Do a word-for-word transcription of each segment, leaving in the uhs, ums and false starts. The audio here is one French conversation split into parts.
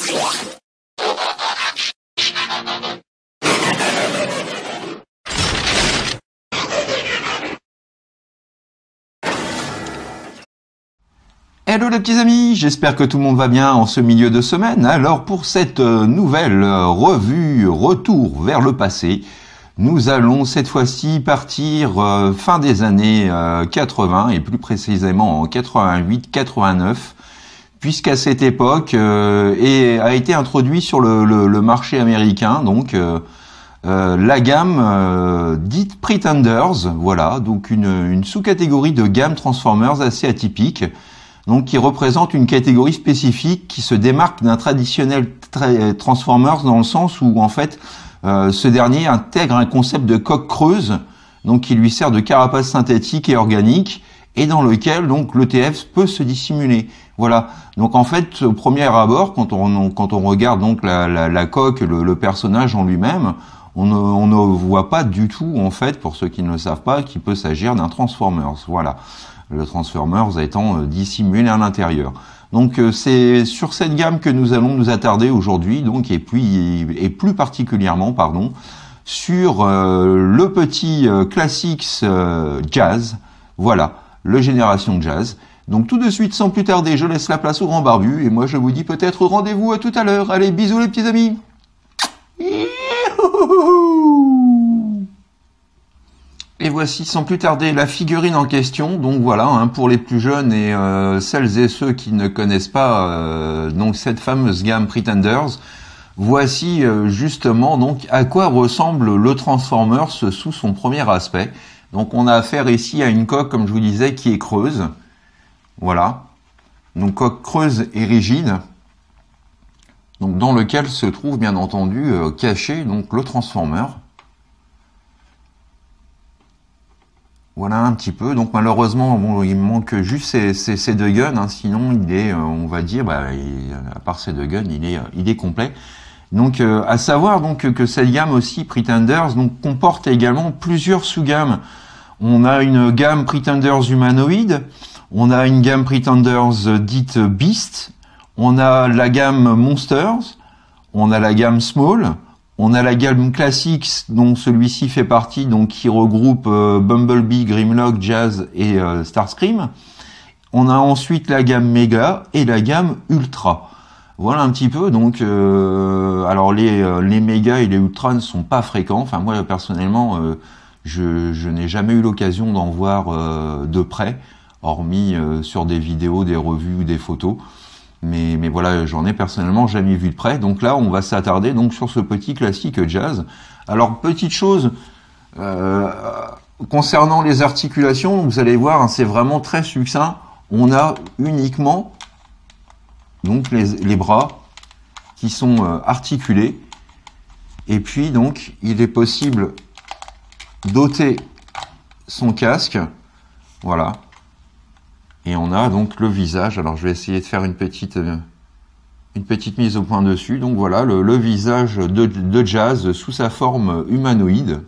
Hello les petits amis, j'espère que tout le monde va bien en ce milieu de semaine. Alors pour cette nouvelle revue Retour vers le passé, nous allons cette fois-ci partir euh, fin des années euh, quatre-vingts et plus précisément en quatre-vingt-huit quatre-vingt-neuf, puisqu'à cette époque euh, et a été introduit sur le, le, le marché américain donc euh, euh, la gamme euh, dite Pretenders, voilà, donc une, une sous-catégorie de gamme Transformers assez atypique. Donc qui représente une catégorie spécifique qui se démarque d'un traditionnel tra- Transformers dans le sens où en fait euh, ce dernier intègre un concept de coque creuse, donc qui lui sert de carapace synthétique et organique, et dans lequel donc l'E T F peut se dissimuler. Voilà. Donc en fait, au premier abord, quand on quand on regarde donc la, la, la coque, le, le personnage en lui-même, on ne, on ne voit pas du tout en fait, pour ceux qui ne le savent pas, qu'il peut s'agir d'un Transformers. Voilà. Le Transformers étant euh, dissimulé à l'intérieur. Donc euh, c'est sur cette gamme que nous allons nous attarder aujourd'hui, donc et puis et plus particulièrement, pardon, sur euh, le petit euh, Classics euh, Jazz, voilà, le Génération Jazz. Donc tout de suite, sans plus tarder, je laisse la place au grand barbu et moi je vous dis peut-être rendez-vous à tout à l'heure. Allez, bisous les petits amis. Et voici sans plus tarder la figurine en question. Donc voilà, hein, pour les plus jeunes et euh, celles et ceux qui ne connaissent pas euh, donc cette fameuse gamme Pretenders, voici euh, justement donc à quoi ressemble le Transformers sous son premier aspect. Donc on a affaire ici à une coque, comme je vous disais, qui est creuse. Voilà, donc coque creuse et rigide. Donc dans lequel se trouve bien entendu euh, caché donc le Transformer. Voilà un petit peu. Donc malheureusement, bon, il me manque juste ces, ces, ces deux guns. Hein, sinon, il est, euh, on va dire, bah, il, à part ces deux guns, il est, il est complet. Donc, euh, à savoir donc que cette gamme aussi Pretenders donc comporte également plusieurs sous-gammes. On a une gamme Pretenders humanoïde, on a une gamme Pretenders dite Beast, on a la gamme Monsters, on a la gamme Small. On a la gamme Classics, dont celui-ci fait partie, donc qui regroupe euh, Bumblebee, Grimlock, Jazz et euh, Starscream. On a ensuite la gamme Mega et la gamme Ultra. Voilà un petit peu. Donc, euh, alors les euh, les Mega et les Ultra ne sont pas fréquents. Enfin moi personnellement, euh, je je n'ai jamais eu l'occasion d'en voir euh, de près, hormis euh, sur des vidéos, des revues ou des photos. Mais, mais voilà, j'en ai personnellement jamais vu de près. Donc là, on va s'attarder donc sur ce petit classique jazz. Alors, petite chose, euh, concernant les articulations, vous allez voir, hein, c'est vraiment très succinct. On a uniquement donc les, les bras qui sont euh, articulés. Et puis, donc, il est possible d'ôter son casque. Voilà. Et on a donc le visage. Alors je vais essayer de faire une petite euh, une petite mise au point dessus. Donc voilà le, le visage de, de Jazz sous sa forme humanoïde.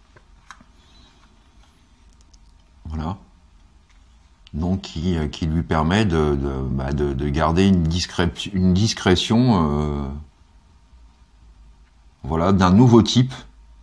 Voilà. Donc qui, qui lui permet de, de, bah de, de garder une, discré une discrétion euh, voilà, d'un nouveau type.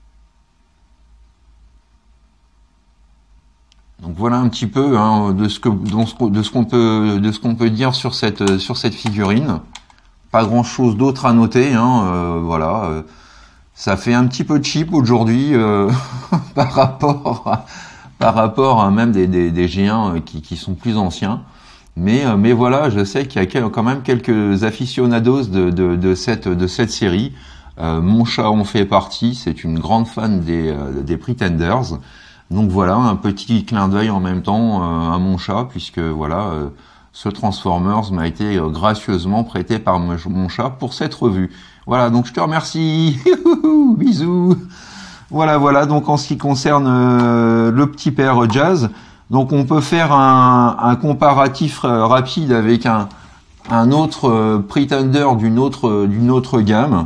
Donc voilà un petit peu hein, de ce que de ce qu'on peut de ce qu'on peut dire sur cette sur cette figurine. Pas grand chose d'autre à noter. Hein, euh, voilà, euh, ça fait un petit peu cheap aujourd'hui euh, par rapport à, par rapport à même des des, des G un qui qui sont plus anciens. Mais euh, mais voilà, je sais qu'il y a quand même quelques aficionados de de, de cette de cette série. Euh, mon chat en fait partie. C'est une grande fan des euh, des Pretenders. Donc voilà, un petit clin d'œil en même temps euh, à mon chat, puisque voilà, euh, ce Transformers m'a été euh, gracieusement prêté par mon, mon chat pour cette revue. Voilà, donc je te remercie. Bisous. Voilà, voilà, donc en ce qui concerne euh, le petit père Jazz, donc on peut faire un, un comparatif euh, rapide avec un, un autre euh, Pretender d'une autre, d'une autre gamme.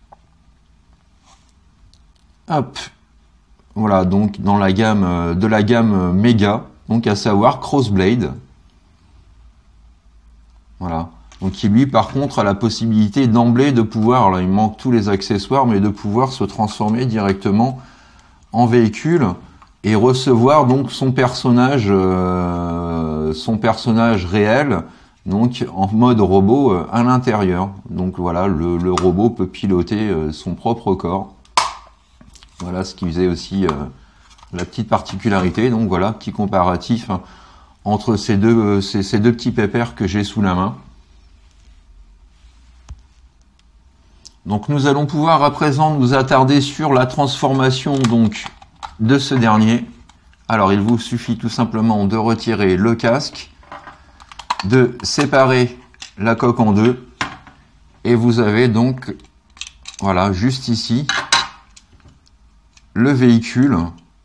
Hop. Voilà, donc dans la gamme euh, de la gamme Mega, donc à savoir Crossblade. Voilà. Donc qui lui par contre a la possibilité d'emblée de pouvoir, là il manque tous les accessoires, mais de pouvoir se transformer directement en véhicule et recevoir donc son personnage, euh, son personnage réel, donc en mode robot euh, à l'intérieur. Donc voilà, le, le robot peut piloter euh, son propre corps. Voilà ce qui faisait aussi euh, la petite particularité. Donc voilà, petit comparatif hein, entre ces deux, euh, ces, ces deux petits pépères que j'ai sous la main. Donc nous allons pouvoir à présent nous attarder sur la transformation donc de ce dernier. Alors il vous suffit tout simplement de retirer le casque, de séparer la coque en deux et vous avez donc voilà juste ici le véhicule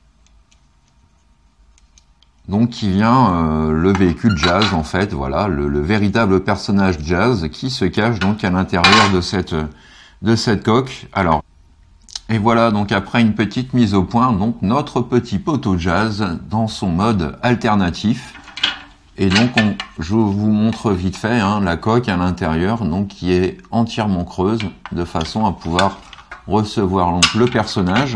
donc qui vient euh, le véhicule Jazz en fait, voilà le, le véritable personnage Jazz qui se cache donc à l'intérieur de cette de cette coque. Alors et voilà donc après une petite mise au point donc notre petit poteau Jazz dans son mode alternatif. Et donc on, je vous montre vite fait hein, la coque à l'intérieur donc qui est entièrement creuse de façon à pouvoir recevoir donc le personnage.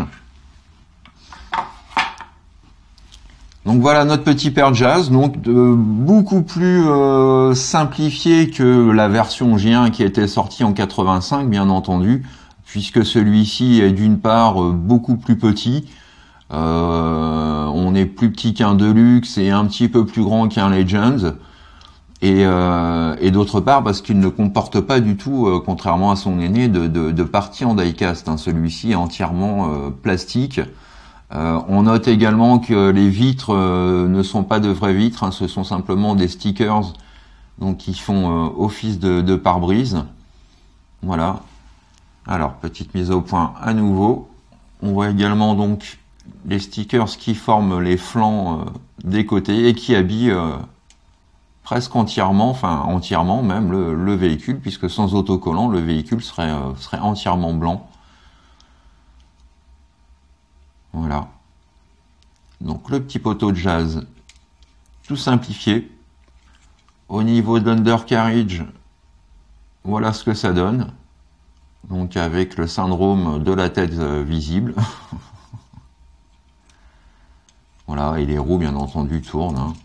Donc voilà notre petit père Jazz, donc de, beaucoup plus euh, simplifié que la version J un qui était sortie en quatre-vingt-cinq bien entendu, puisque celui-ci est d'une part euh, beaucoup plus petit, euh, on est plus petit qu'un Deluxe et un petit peu plus grand qu'un Legends, et, euh, et d'autre part parce qu'il ne comporte pas du tout, euh, contrairement à son aîné, de, de, de partie en die-cast, hein. Celui-ci est entièrement euh, plastique. Euh, on note également que les vitres euh, ne sont pas de vraies vitres, hein, ce sont simplement des stickers donc qui font euh, office de, de pare-brise. Voilà. Alors petite mise au point à nouveau. On voit également donc les stickers qui forment les flancs euh, des côtés et qui habillent euh, presque entièrement, enfin entièrement même le, le véhicule, puisque sans autocollant le véhicule serait, euh, serait entièrement blanc. Voilà. Donc le petit poteau de Jazz, tout simplifié. Au niveau de l'undercarriage, voilà ce que ça donne. Donc avec le syndrome de la tête euh, visible. Voilà, et les roues bien entendu tournent. Hein.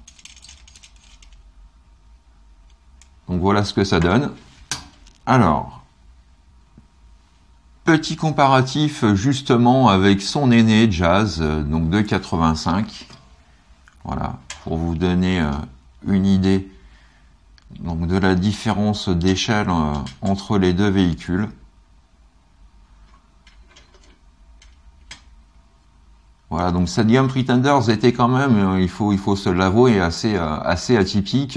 Donc voilà ce que ça donne. Alors, petit comparatif justement avec son aîné Jazz, donc de quatre-vingt-cinq. Voilà, pour vous donner euh, une idée donc de la différence d'échelle euh, entre les deux véhicules. Voilà, donc cette gamme Pretenders était quand même, il faut, il faut se l'avouer, assez, euh, assez atypique.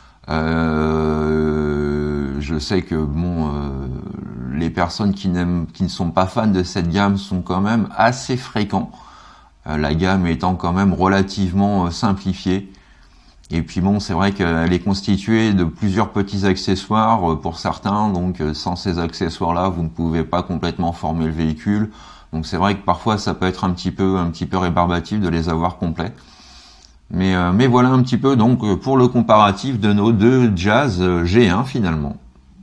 Euh, je sais que bon, euh, les personnes qui n'aiment, qui ne sont pas fans de cette gamme sont quand même assez fréquents. Euh, la gamme étant quand même relativement euh, simplifiée. Et puis bon, c'est vrai qu'elle est constituée de plusieurs petits accessoires euh, pour certains. Donc euh, sans ces accessoires-là, vous ne pouvez pas complètement former le véhicule. Donc c'est vrai que parfois ça peut être un petit peu, un petit peu rébarbatif de les avoir complets. Mais, euh, mais voilà un petit peu donc pour le comparatif de nos deux Jazz G un finalement.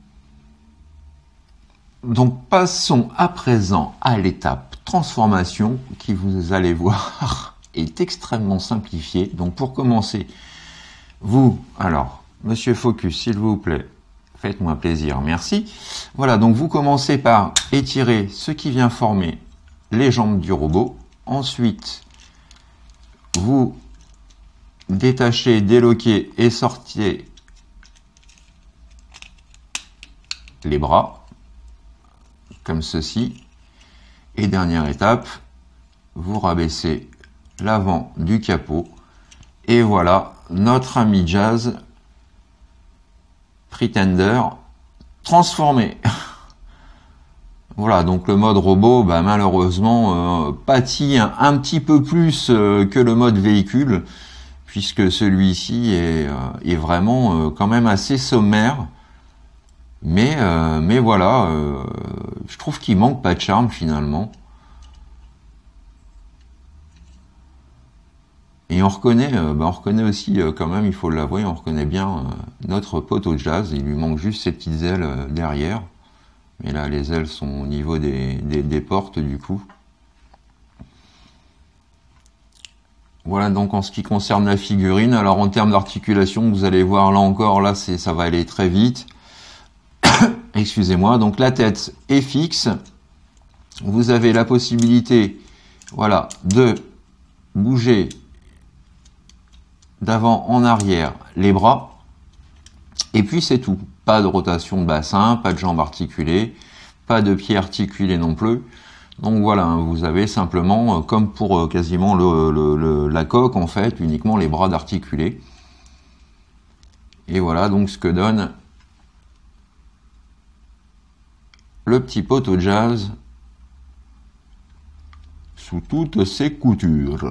Donc passons à présent à l'étape transformation qui, vous allez voir, est extrêmement simplifiée. Donc pour commencer, vous, alors, monsieur Focus, s'il vous plaît, faites-moi plaisir, merci. Voilà, donc vous commencez par étirer ce qui vient former les jambes du robot. Ensuite, vous détachez, déloquez et sortez les bras, comme ceci. Et dernière étape, vous rabaissez l'avant du capot. Et voilà, notre ami Jazz Pretender transformé. Voilà, donc le mode robot, bah, malheureusement, euh, pâtit un, un petit peu plus euh, que le mode véhicule, puisque celui-ci est, euh, est vraiment euh, quand même assez sommaire. Mais, euh, mais voilà, euh, je trouve qu'il manque pas de charme finalement. Et on reconnaît, euh, bah on reconnaît aussi euh, quand même, il faut l'avouer, on reconnaît bien euh, notre pote au jazz. Il lui manque juste ses petites ailes euh, derrière. Mais là, les ailes sont au niveau des, des, des portes du coup. Voilà donc en ce qui concerne la figurine. Alors en termes d'articulation, vous allez voir là encore, là c'est ça va aller très vite. Excusez-moi. Donc la tête est fixe. Vous avez la possibilité, voilà, de bouger d'avant en arrière les bras. Et puis c'est tout. Pas de rotation de bassin, pas de jambes articulées, pas de pieds articulés non plus. Donc voilà, vous avez simplement, comme pour quasiment le, le, le, la coque en fait, uniquement les bras d'articulés. Et voilà donc ce que donne le petit poteau jazz sous toutes ses coutures.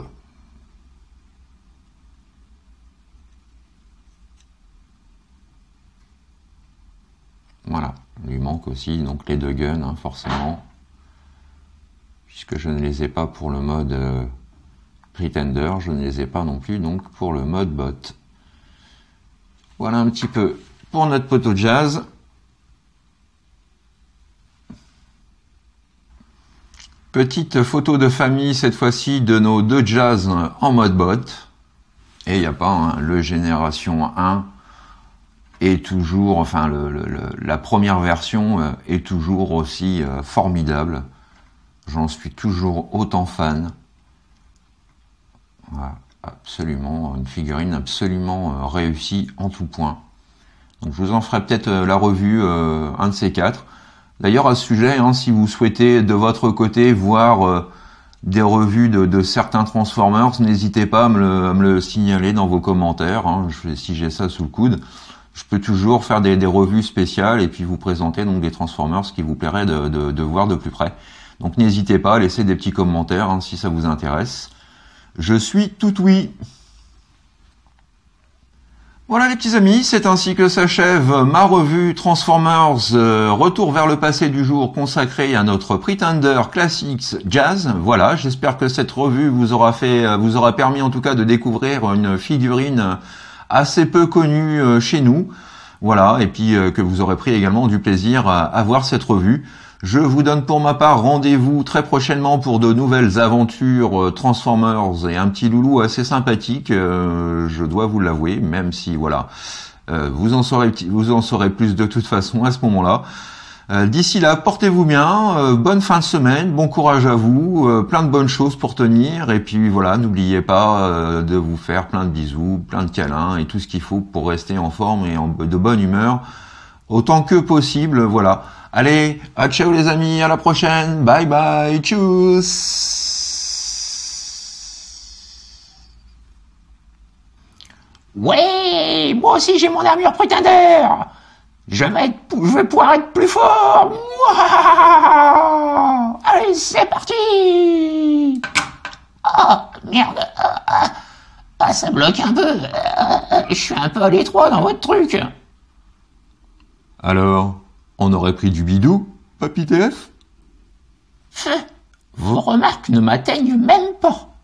Voilà, il lui manque aussi donc les deux guns, hein, forcément, puisque je ne les ai pas pour le mode euh, Pretender, je ne les ai pas non plus donc pour le mode bot. Voilà un petit peu pour notre poteau jazz. Petite photo de famille cette fois-ci de nos deux jazz en mode bot. Et il n'y a pas hein, le Génération un est toujours, enfin le, le, le, la première version euh, est toujours aussi euh, formidable. J'en suis toujours autant fan. Voilà, absolument, une figurine absolument euh, réussie en tout point. Donc je vous en ferai peut-être euh, la revue, euh, un de ces quatre. D'ailleurs à ce sujet, hein, si vous souhaitez de votre côté voir euh, des revues de, de certains Transformers, n'hésitez pas à me, le, à me le signaler dans vos commentaires, hein, je, si j'ai ça sous le coude. Je peux toujours faire des, des revues spéciales et puis vous présenter donc des Transformers qui vous plairait de, de, de voir de plus près. Donc n'hésitez pas à laisser des petits commentaires hein, si ça vous intéresse. Je suis tout oui. Voilà les petits amis, c'est ainsi que s'achève ma revue Transformers euh, Retour vers le passé du jour consacrée à notre Pretender Classics Jazz. Voilà, j'espère que cette revue vous aura fait, vous aura permis en tout cas de découvrir une figurine assez peu connue euh, chez nous. Voilà, et puis euh, que vous aurez pris également du plaisir à, à voir cette revue. Je vous donne pour ma part rendez-vous très prochainement pour de nouvelles aventures euh, Transformers et un petit loulou assez sympathique, euh, je dois vous l'avouer, même si voilà, euh, vous en saurez vous en saurez plus de toute façon à ce moment-là. Euh, D'ici là, portez-vous bien, euh, bonne fin de semaine, bon courage à vous, euh, plein de bonnes choses pour tenir, et puis voilà, n'oubliez pas euh, de vous faire plein de bisous, plein de câlins et tout ce qu'il faut pour rester en forme et en, de bonne humeur autant que possible. Voilà. Allez, à ciao les amis, à la prochaine, bye bye, tchuss. Ouais, moi aussi j'ai mon armure Pretender. Je vais, être, je vais pouvoir être plus fort. Mouah. Allez, c'est parti. Ah, merde. Ah, ah, ça bloque un peu. Ah, je suis un peu à l'étroit dans votre truc. Alors, on aurait pris du bidou, Papy T F? Vos remarques ne m'atteignent même pas.